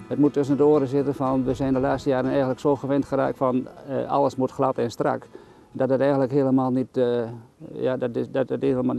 Het moet tussen de oren zitten van, we zijn de laatste jaren eigenlijk zo gewend geraakt van alles moet glad en strak. Dat het eigenlijk helemaal niet, dat het helemaal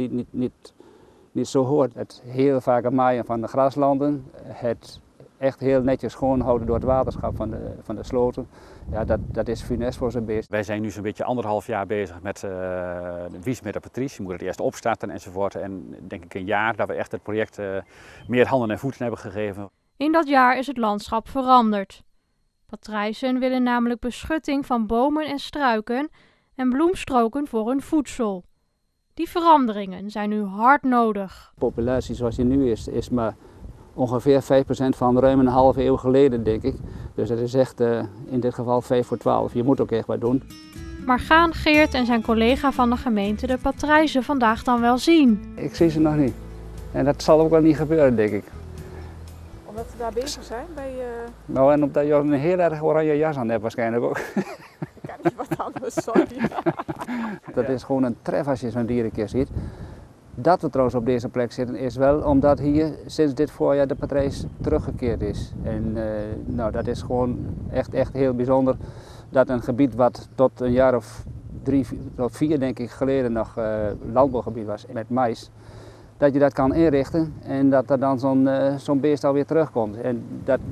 niet zo hoort. Het heel vaak maaien van de graslanden, het echt heel netjes schoonhouden door het waterschap van de sloten. Ja, dat is funest voor zijn beest. Wij zijn nu zo'n beetje 1,5 jaar bezig met Wies met de Patrice. Je moet het eerst opstarten enzovoort. En denk ik een jaar dat we echt het project meer handen en voeten hebben gegeven. In dat jaar is het landschap veranderd. Patrijzen willen namelijk beschutting van bomen en struiken en bloemstroken voor hun voedsel. Die veranderingen zijn nu hard nodig. De populatie zoals die nu is maar ongeveer 5% van ruim een halve eeuw geleden, denk ik. Dus dat is echt in dit geval 5 voor 12. Je moet ook echt wat doen. Maar gaan Geert en zijn collega van de gemeente de patrijzen vandaag dan wel zien? Ik zie ze nog niet. En dat zal ook wel niet gebeuren, denk ik. Omdat ze daar bezig zijn bij... Nou, en omdat je een heel erg oranje jas aan hebt waarschijnlijk ook. Ik kan niet wat anders, sorry. Dat is gewoon een tref als je zo'n dier een keer ziet. Dat we trouwens op deze plek zitten is wel omdat hier sinds dit voorjaar de patrijs teruggekeerd is. En nou, dat is gewoon echt heel bijzonder dat een gebied wat tot een jaar of 3 tot 4 denk ik geleden nog landbouwgebied was met mais. Dat je dat kan inrichten en dat er dan zo'n beest alweer terugkomt. En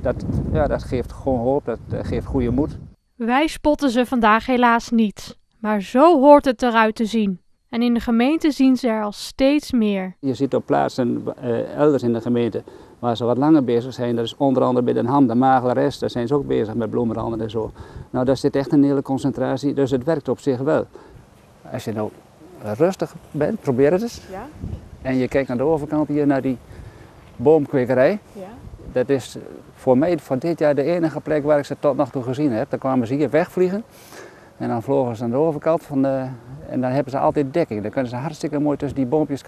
dat geeft gewoon hoop, dat geeft goede moed. Wij spotten ze vandaag helaas niet, maar zo hoort het eruit te zien. En in de gemeente zien ze er al steeds meer. Je ziet op plaatsen elders in de gemeente waar ze wat langer bezig zijn. Dat is onder andere bij Den Ham, de Maaglerest, daar zijn ze ook bezig met bloemenranden en zo. Nou, daar zit echt een hele concentratie, dus het werkt op zich wel. Als je nou rustig bent, probeer het eens. Ja? En je kijkt naar de overkant hier, naar die boomkwekerij. Ja? Dat is voor mij voor dit jaar de enige plek waar ik ze tot nog toe gezien heb. Dan kwamen ze hier wegvliegen en dan vlogen ze aan de overkant en dan hebben ze altijd dekking. Dan kunnen ze hartstikke mooi tussen die boompjes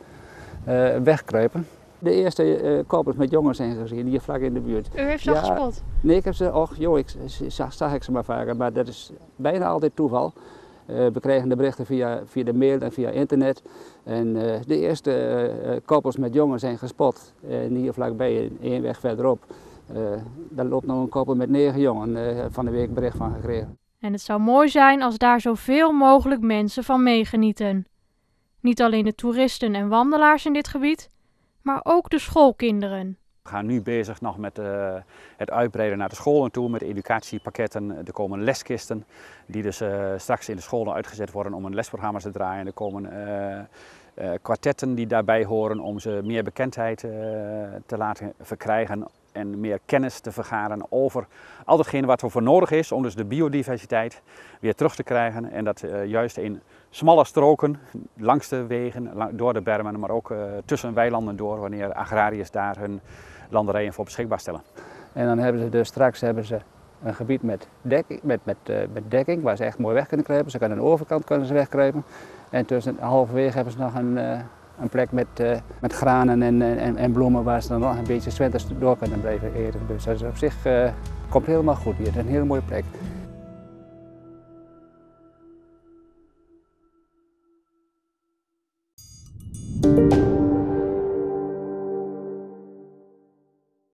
wegkruipen. De eerste koppels met jongens zijn gezien, hier vlak in de buurt. U heeft ze al gespot? Nee, ik heb ze, zag ik ze maar vaker, maar dat is bijna altijd toeval. We krijgen de berichten via de mail en via internet. En de eerste koppels met jongen zijn gespot. En hier vlakbij, 1 weg verderop, daar loopt nog een koppel met 9 jongen. Van de week bericht van gekregen. En het zou mooi zijn als daar zoveel mogelijk mensen van meegenieten. Niet alleen de toeristen en wandelaars in dit gebied, maar ook de schoolkinderen. We gaan nu bezig nog met het uitbreiden naar de scholen toe met educatiepakketten. Er komen leskisten die dus straks in de scholen uitgezet worden om een lesprogramma te draaien. Er komen kwartetten die daarbij horen om ze meer bekendheid te laten verkrijgen en meer kennis te vergaren over al datgene wat er voor nodig is om dus de biodiversiteit weer terug te krijgen. En dat juist in smalle stroken, langs de wegen, door de bermen, maar ook tussen weilanden door, wanneer agrariërs daar hun landerijen voor beschikbaar stellen. En dan hebben ze dus straks een gebied met dekking, waar ze echt mooi weg kunnen kruipen. Ze kunnen aan de overkant wegkruipen. En tussen halverwege hebben ze nog een plek met granen en bloemen waar ze dan nog een beetje 's winters door kunnen blijven eten. Dus dat is op zich komt helemaal goed hier. Het is een hele mooie plek.